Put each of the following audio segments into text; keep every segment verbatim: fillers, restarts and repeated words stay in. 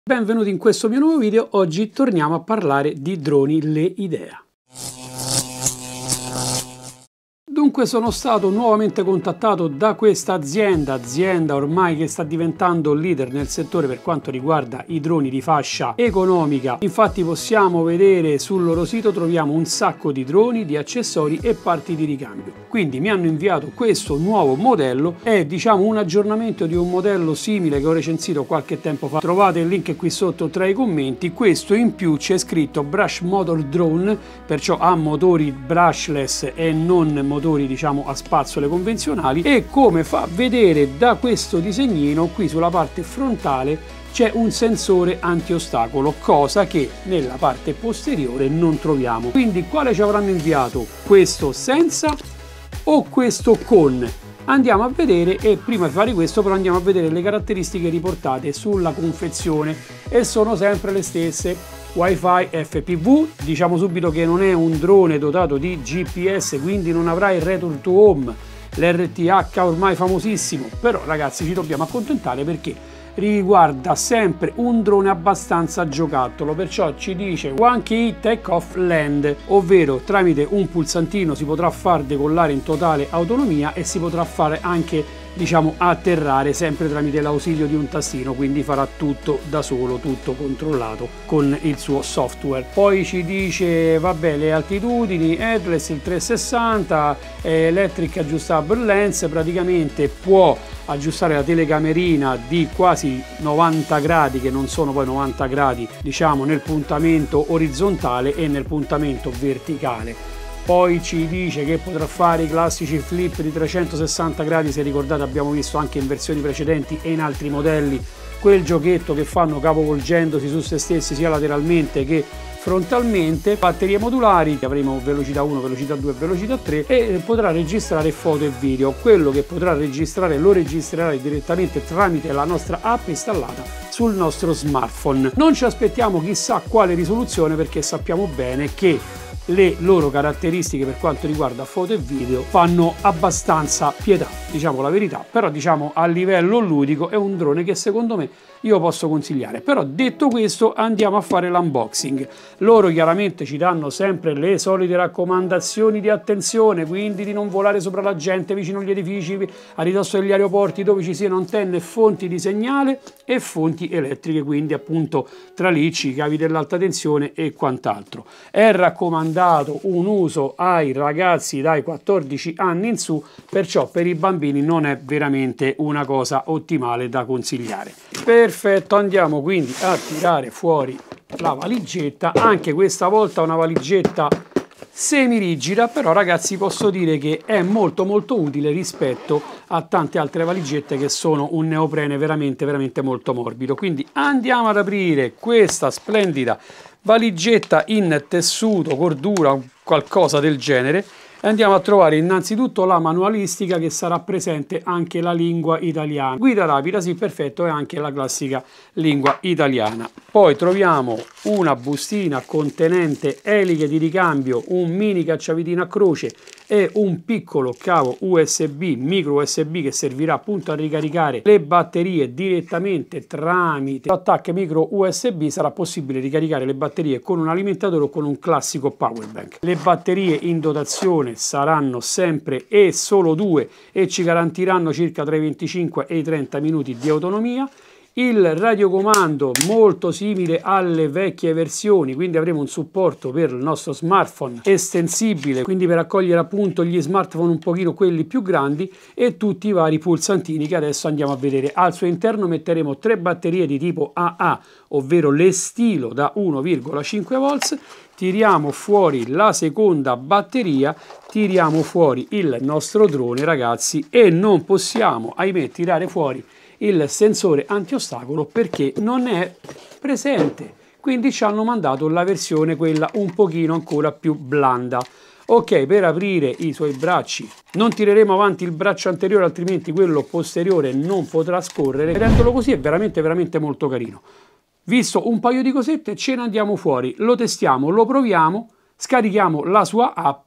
Benvenuti in questo mio nuovo video. Oggi torniamo a parlare di droni Le Idea. Dunque sono stato nuovamente contattato da questa azienda, azienda ormai che sta diventando leader nel settore per quanto riguarda i droni di fascia economica. Infatti possiamo vedere sul loro sito, troviamo un sacco di droni, di accessori e parti di ricambio. Quindi mi hanno inviato questo nuovo modello, è diciamo un aggiornamento di un modello simile che ho recensito qualche tempo fa. Trovate il link qui sotto tra i commenti. Questo in più c'è scritto Brush Motor Drone, perciò ha motori brushless e non motori diciamo a spazzole convenzionali, e come fa vedere da questo disegnino qui sulla parte frontale c'è un sensore anti-ostacolo, cosa che nella parte posteriore non troviamo. Quindi quale ci avranno inviato? Questo senza o questo con? Andiamo a vedere, e prima di fare questo però andiamo a vedere le caratteristiche riportate sulla confezione, e sono sempre le stesse. Wi-Fi F P V, diciamo subito che non è un drone dotato di G P S, quindi non avrà il Return to Home, l'R T H ormai famosissimo, però ragazzi ci dobbiamo accontentare perché riguarda sempre un drone abbastanza giocattolo, perciò ci dice One Key Take Off Land, ovvero tramite un pulsantino si potrà far decollare in totale autonomia e si potrà fare anche diciamo atterrare sempre tramite l'ausilio di un tastino, quindi farà tutto da solo, tutto controllato con il suo software. Poi ci dice vabbè le altitudini, headless il trecentosessanta, electric adjustable lens, praticamente può aggiustare la telecamerina di quasi novanta gradi, che non sono poi novanta gradi diciamo nel puntamento orizzontale e nel puntamento verticale. Poi ci dice che potrà fare i classici flip di trecentosessanta gradi, se ricordate abbiamo visto anche in versioni precedenti e in altri modelli quel giochetto che fanno capovolgendosi su se stessi sia lateralmente che frontalmente. Batterie modulari, avremo velocità uno, velocità due, velocità tre, e potrà registrare foto e video. Quello che potrà registrare lo registrerà direttamente tramite la nostra app installata sul nostro smartphone. Non ci aspettiamo chissà quale risoluzione, perché sappiamo bene che le loro caratteristiche per quanto riguarda foto e video fanno abbastanza pietà, diciamo la verità, però diciamo a livello ludico è un drone che secondo me io posso consigliare. Però detto questo andiamo a fare l'unboxing. Loro chiaramente ci danno sempre le solite raccomandazioni di attenzione, quindi di non volare sopra la gente, vicino agli edifici, a ridosso degli aeroporti dove ci siano antenne, fonti di segnale e fonti elettriche, quindi appunto tralicci, cavi dell'alta tensione e quant'altro. È raccomandato un uso ai ragazzi dai quattordici anni in su, perciò per i bambini non è veramente una cosa ottimale da consigliare. Perfetto, andiamo quindi a tirare fuori la valigetta, anche questa volta una valigetta semi rigida, però ragazzi posso dire che è molto molto utile rispetto a tante altre valigette che sono un neoprene veramente veramente molto morbido. Quindi andiamo ad aprire questa splendida valigetta in tessuto, cordura, qualcosa del genere. Andiamo a trovare innanzitutto la manualistica, che sarà presente anche la lingua italiana. Guida rapida, sì, perfetto, e anche la classica lingua italiana. Poi troviamo una bustina contenente eliche di ricambio, un mini cacciavitino a croce e un piccolo cavo U S B, micro U S B, che servirà appunto a ricaricare le batterie direttamente tramite l'attacco micro U S B. Sarà possibile ricaricare le batterie con un alimentatore o con un classico power bank. Le batterie in dotazione saranno sempre e solo due e ci garantiranno circa tra i venticinque e i trenta minuti di autonomia. Il radiocomando molto simile alle vecchie versioni, quindi avremo un supporto per il nostro smartphone estensibile, quindi per accogliere appunto gli smartphone un pochino quelli più grandi, e tutti i vari pulsantini che adesso andiamo a vedere. Al suo interno metteremo tre batterie di tipo A A, ovvero le stilo da uno virgola cinque volt. Tiriamo fuori la seconda batteria, tiriamo fuori il nostro drone ragazzi, e non possiamo ahimè tirare fuori il sensore anti-ostacolo perché non è presente, quindi ci hanno mandato la versione quella un pochino ancora più blanda. Ok, per aprire i suoi bracci non tireremo avanti il braccio anteriore, altrimenti quello posteriore non potrà scorrere. Vedendolo così è veramente veramente molto carino. Visto un paio di cosette, ce ne andiamo fuori, lo testiamo, lo proviamo, scarichiamo la sua app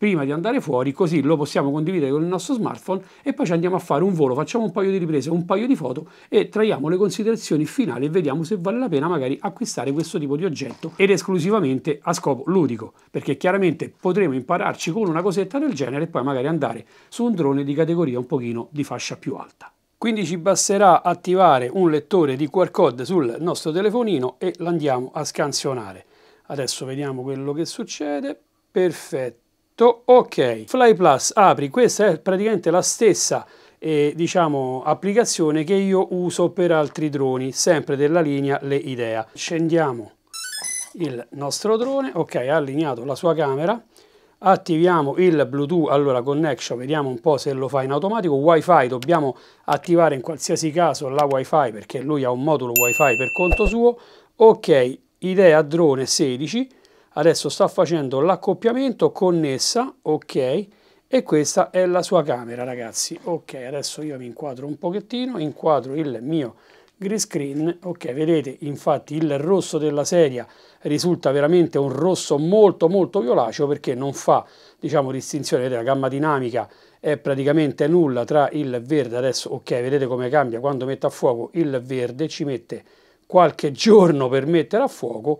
prima di andare fuori, così lo possiamo condividere con il nostro smartphone e poi ci andiamo a fare un volo, facciamo un paio di riprese, un paio di foto e traiamo le considerazioni finali e vediamo se vale la pena magari acquistare questo tipo di oggetto ed esclusivamente a scopo ludico, perché chiaramente potremo impararci con una cosetta del genere e poi magari andare su un drone di categoria un pochino di fascia più alta. Quindi ci basterà attivare un lettore di Q R code sul nostro telefonino e l'andiamo a scansionare. Adesso vediamo quello che succede. Perfetto, ok. FlyPlus apri, questa è praticamente la stessa eh, diciamo applicazione che io uso per altri droni, sempre della linea Le Idea. Scendiamo il nostro drone, ok, ha allineato la sua camera. Attiviamo il Bluetooth, allora connection, vediamo un po' se lo fa in automatico. Wi-Fi, dobbiamo attivare in qualsiasi caso la Wi-Fi perché lui ha un modulo Wi-Fi per conto suo. Ok, Idea drone sedici, adesso sta facendo l'accoppiamento, connessa, ok, e questa è la sua camera ragazzi. Ok, adesso io mi inquadro un pochettino, inquadro il mio green screen, ok, vedete infatti il rosso della sedia risulta veramente un rosso molto molto violaceo perché non fa diciamo distinzione, vedete la gamma dinamica è praticamente nulla tra il verde, adesso ok vedete come cambia quando mette a fuoco il verde, ci mette qualche giorno per mettere a fuoco,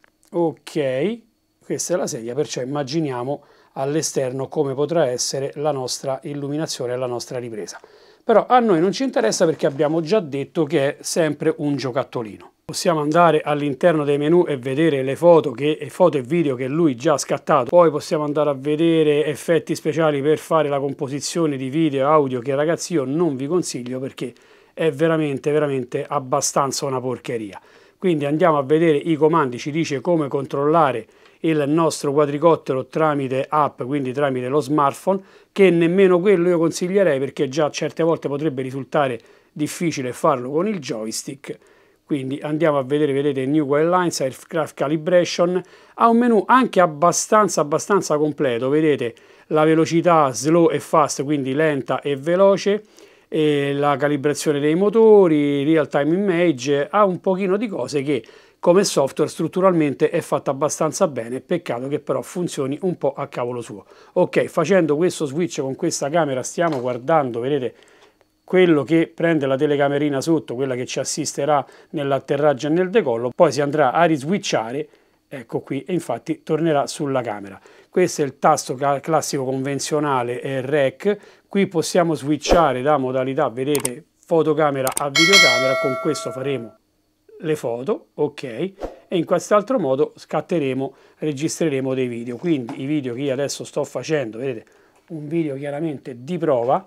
ok, questa è la sedia, perciò immaginiamo all'esterno come potrà essere la nostra illuminazione e la nostra ripresa. Però a noi non ci interessa perché abbiamo già detto che è sempre un giocattolino. Possiamo andare all'interno dei menu e vedere le foto, che, foto e video che lui già ha scattato. Poi possiamo andare a vedere effetti speciali per fare la composizione di video e audio che ragazzi io non vi consiglio perché è veramente veramente abbastanza una porcheria. Quindi andiamo a vedere i comandi, ci dice come controllare il nostro quadricottero tramite app, quindi tramite lo smartphone, che nemmeno quello io consiglierei perché già certe volte potrebbe risultare difficile farlo con il joystick. Quindi andiamo a vedere, vedete, New Guidelines, Aircraft Calibration, ha un menu anche abbastanza abbastanza completo, vedete la velocità slow e fast, quindi lenta e veloce, e la calibrazione dei motori, real time image, ha un pochino di cose che come software strutturalmente è fatta abbastanza bene, peccato che però funzioni un po' a cavolo suo. Ok, facendo questo switch con questa camera stiamo guardando, vedete, quello che prende la telecamerina sotto, quella che ci assisterà nell'atterraggio e nel decollo, poi si andrà a riswitchare, ecco qui, e infatti tornerà sulla camera. Questo è il tasto classico convenzionale eh, rec, qui possiamo switchare da modalità, vedete, fotocamera a videocamera, con questo faremo le foto, ok, e in quest'altro modo scatteremo, registreremo dei video. Quindi i video che io adesso sto facendo, vedete, un video chiaramente di prova,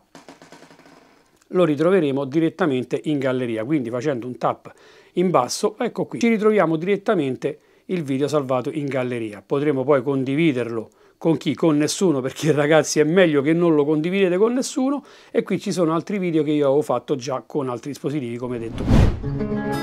lo ritroveremo direttamente in galleria, quindi facendo un tap in basso, ecco qui, ci ritroviamo direttamente il video salvato in galleria. Potremo poi condividerlo con chi? Con nessuno, perché ragazzi è meglio che non lo condividete con nessuno, e qui ci sono altri video che io avevo fatto già con altri dispositivi, come detto prima.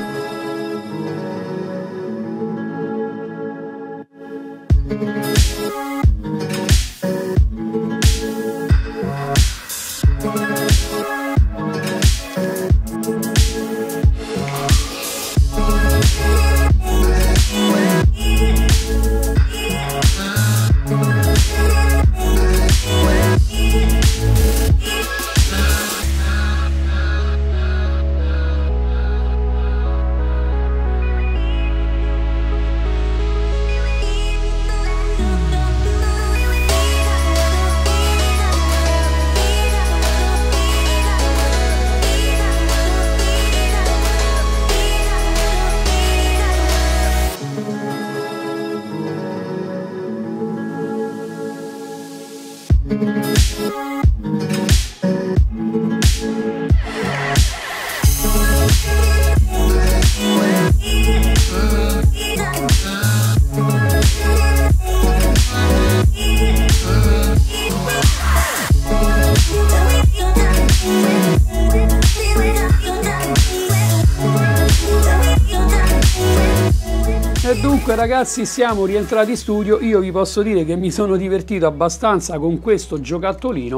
E dunque ragazzi, siamo rientrati in studio. Io vi posso dire che mi sono divertito abbastanza con questo giocattolino,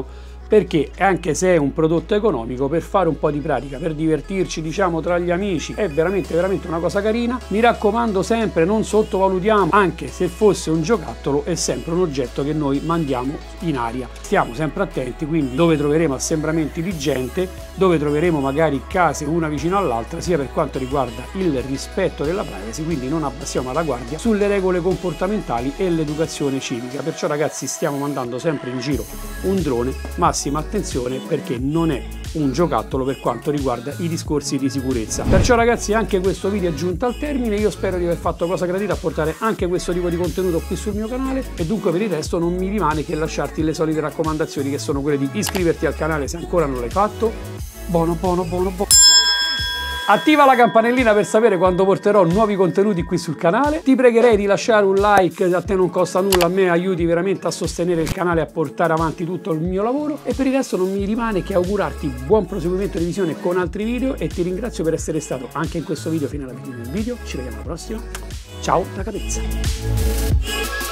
perché anche se è un prodotto economico, per fare un po' di pratica, per divertirci diciamo tra gli amici, è veramente veramente una cosa carina. Mi raccomando sempre, non sottovalutiamo, anche se fosse un giocattolo, è sempre un oggetto che noi mandiamo in aria. Stiamo sempre attenti, quindi dove troveremo assembramenti di gente, dove troveremo magari case una vicino all'altra, sia per quanto riguarda il rispetto della privacy, quindi non abbassiamo la guardia sulle regole comportamentali e l'educazione civica. Perciò ragazzi, stiamo mandando sempre in giro un drone, massima attenzione perché non è un giocattolo per quanto riguarda i discorsi di sicurezza. Perciò ragazzi, anche questo video è giunto al termine. Io spero di aver fatto cosa gradita a portare anche questo tipo di contenuto qui sul mio canale, e dunque per il resto non mi rimane che lasciarti le solite raccomandazioni, che sono quelle di iscriverti al canale se ancora non l'hai fatto, buono buono buono buono, attiva la campanellina per sapere quando porterò nuovi contenuti qui sul canale. Ti pregherei di lasciare un like, a te non costa nulla, a me aiuti veramente a sostenere il canale e a portare avanti tutto il mio lavoro, e per il resto non mi rimane che augurarti buon proseguimento di visione con altri video, e ti ringrazio per essere stato anche in questo video fino alla fine del video. Ci vediamo alla prossima, ciao da Capezza.